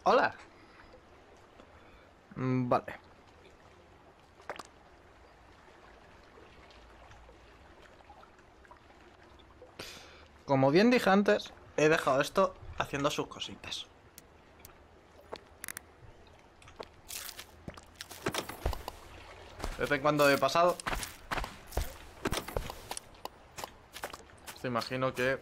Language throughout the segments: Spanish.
Hola. Vale. Como bien dije antes, he dejado esto haciendo sus cositas. De vez en cuando he pasado. Esto imagino que...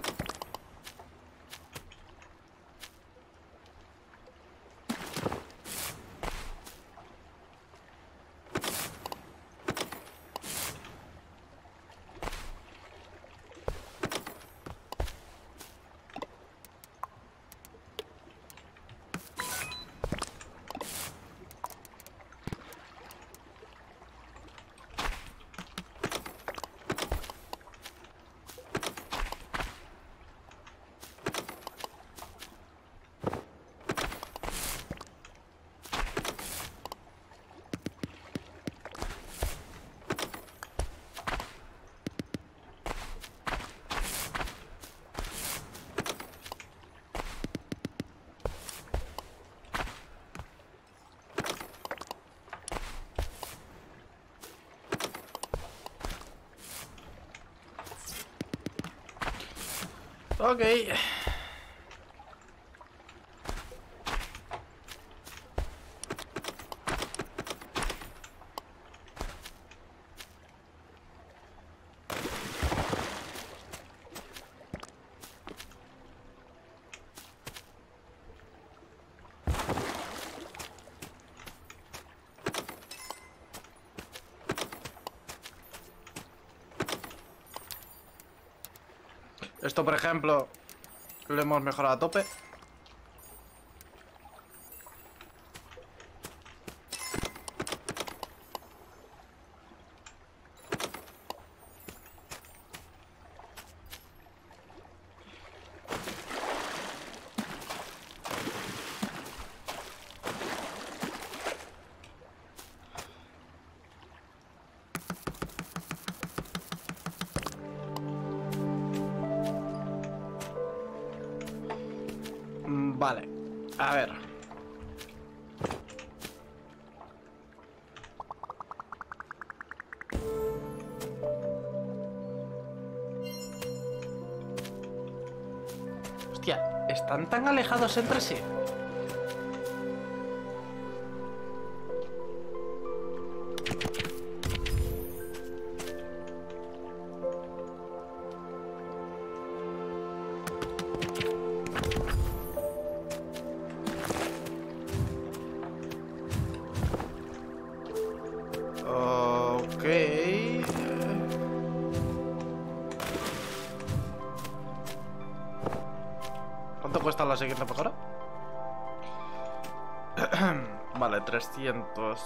Ok. Esto, por ejemplo, lo hemos mejorado a tope. Vale. A ver. Hostia, ¿están tan alejados entre sí? Ok. ¿Cuánto cuesta la siguiente mejora? Vale, 300.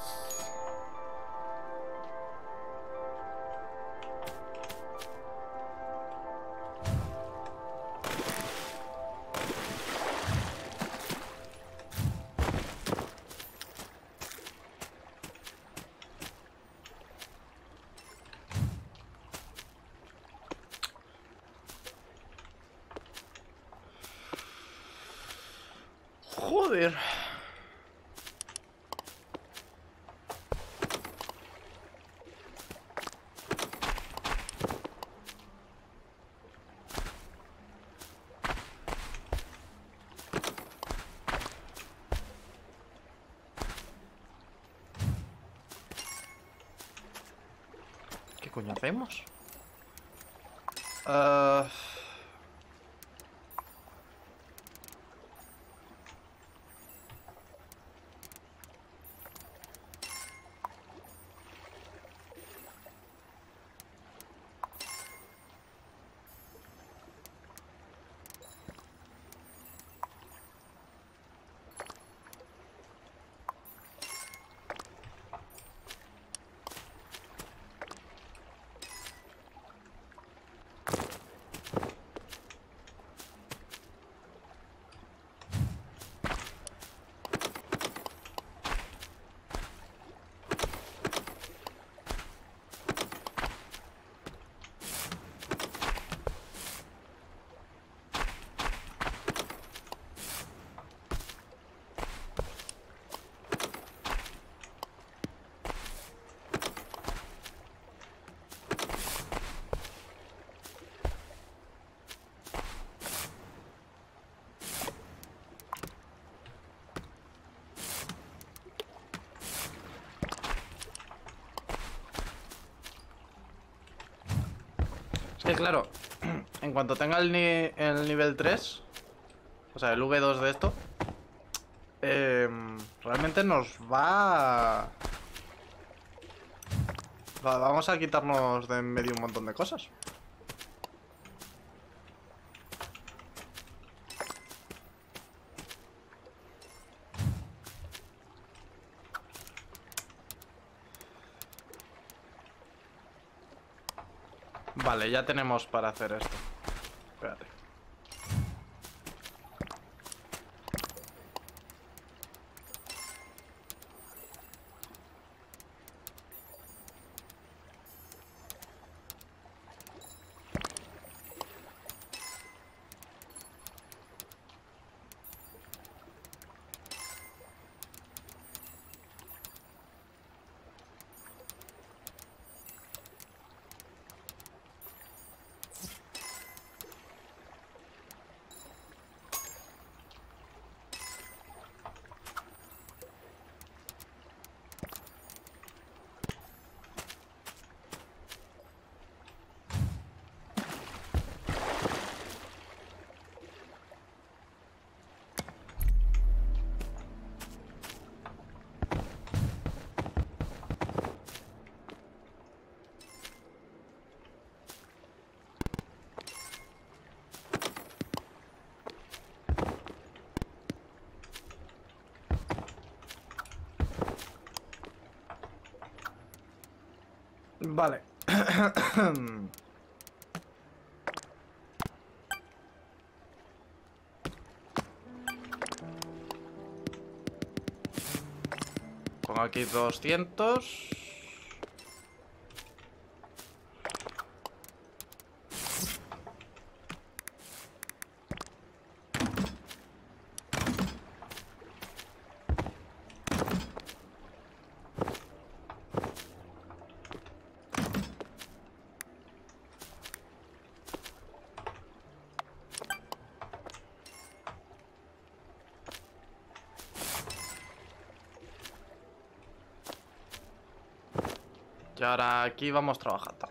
Joder. ¿Qué coño hacemos? Ah, Que claro, en cuanto tenga el nivel 3, o sea, el V2 de esto, realmente nos vamos a quitarnos de en medio un montón de cosas. Vale, ya tenemos para hacer esto. Espérate. Vale. Pongo aquí 200. Y ahora aquí vamos trabajando.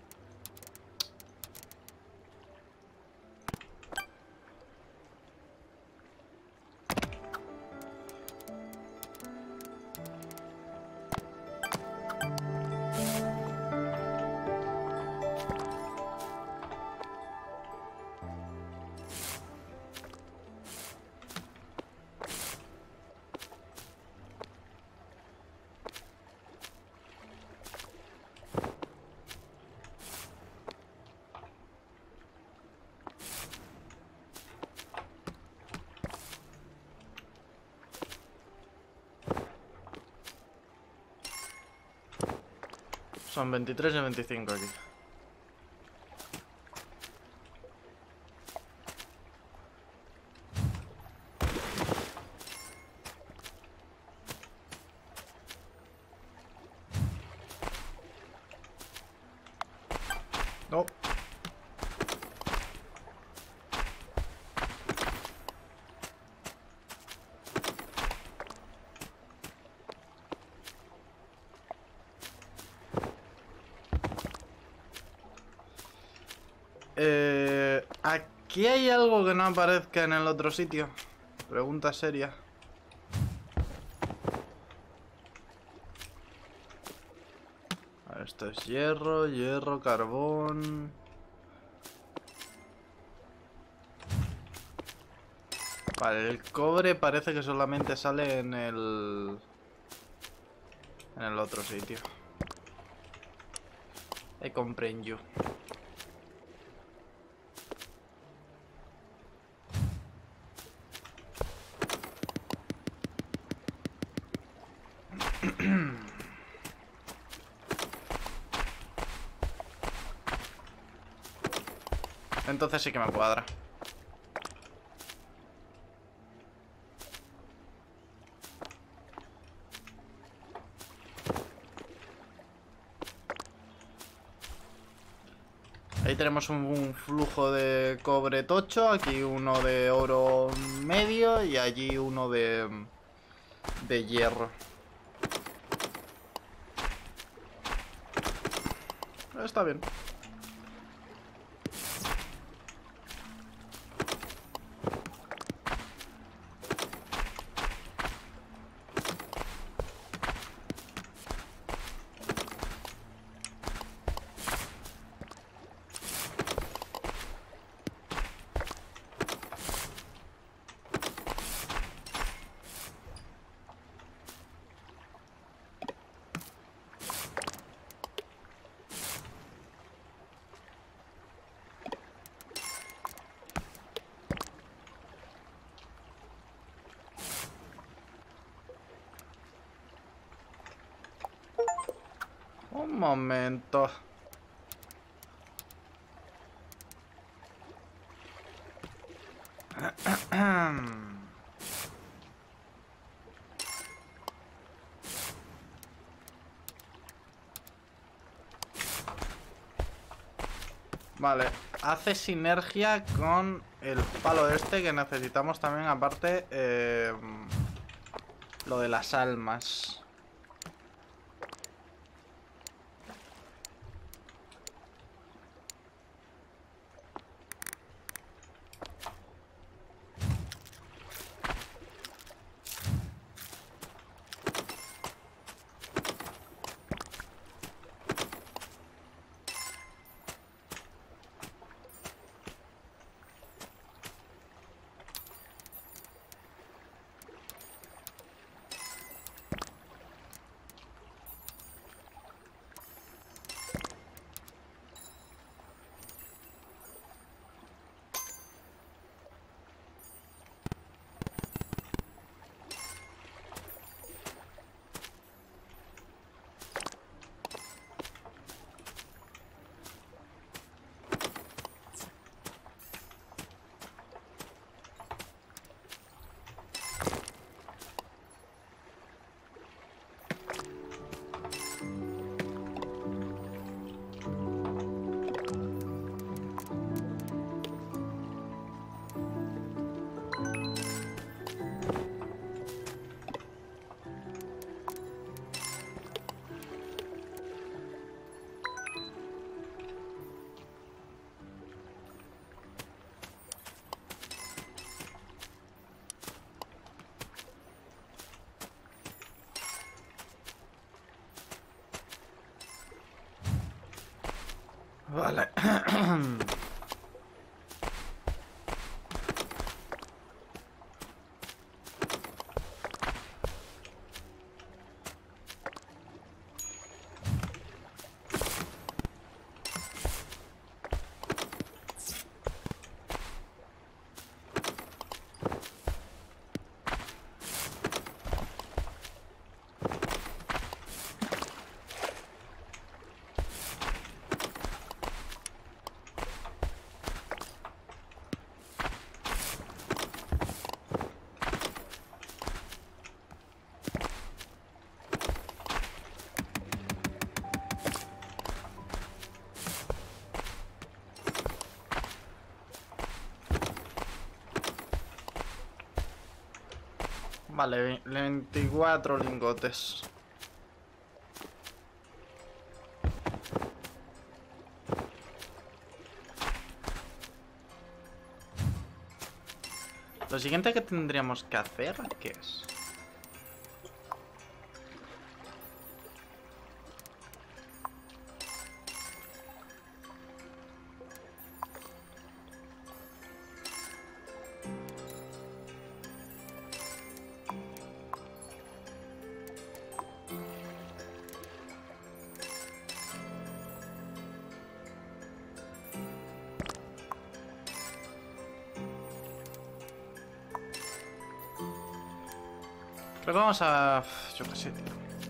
Son 23 y 25 aquí. No. ¿Aquí hay algo que no aparezca en el otro sitio? Pregunta seria. A ver, esto es hierro, hierro, carbón. Vale, el cobre parece que solamente sale en el otro sitio. I comprehend you. Entonces sí que me cuadra. Ahí tenemos un flujo de cobre tocho, aquí uno de oro medio y allí uno de hierro. Está bien. momento. Vale, hace sinergia con el palo este que necesitamos también, aparte, lo de las almas. Vale. Vale, 24 lingotes. Lo siguiente que tendríamos que hacer, ¿qué es? Creo que vamos a... yo qué sé, tío.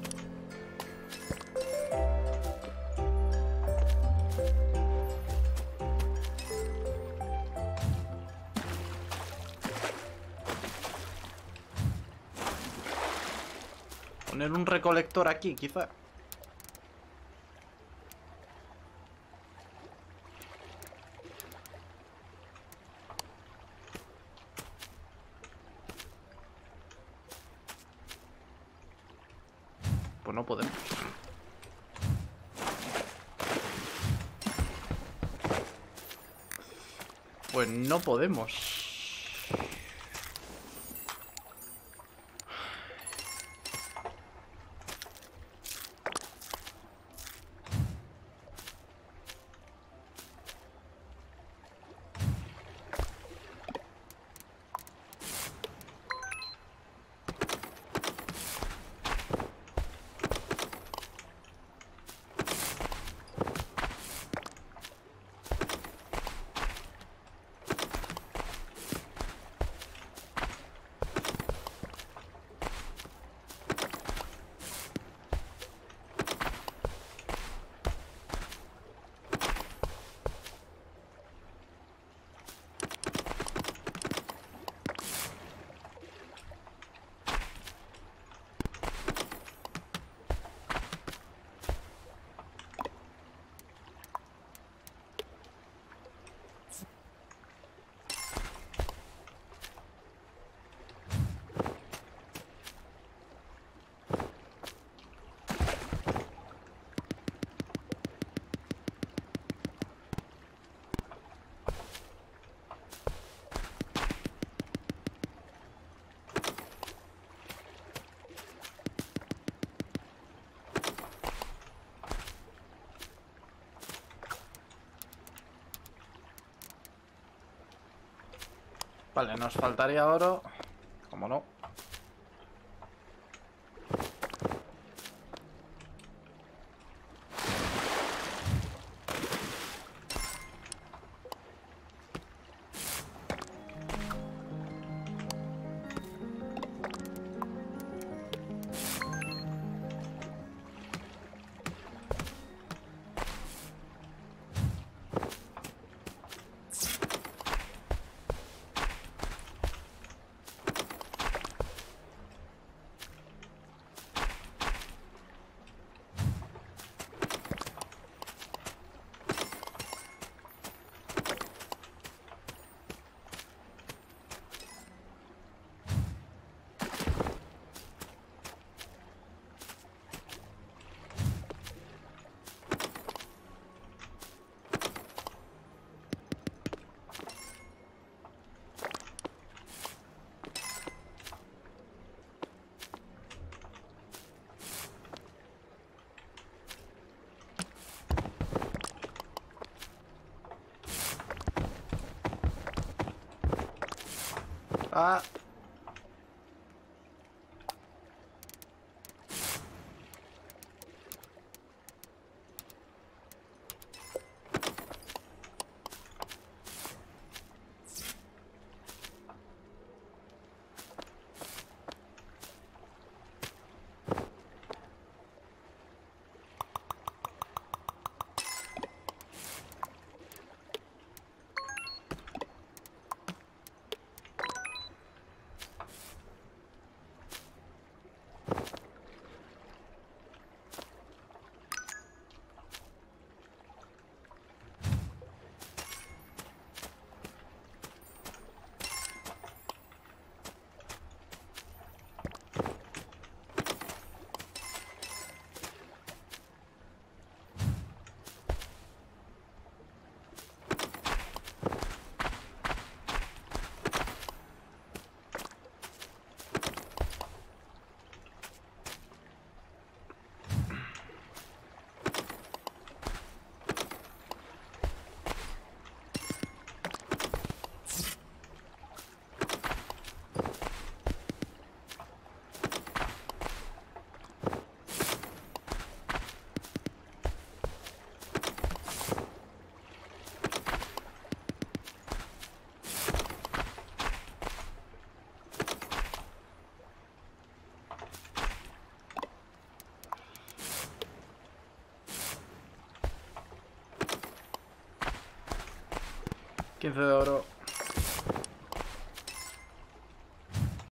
Poner un recolector aquí, quizá. Pues no podemos. Pues no podemos. Vale, nos faltaría oro. Como no. Ah. $15 de oro.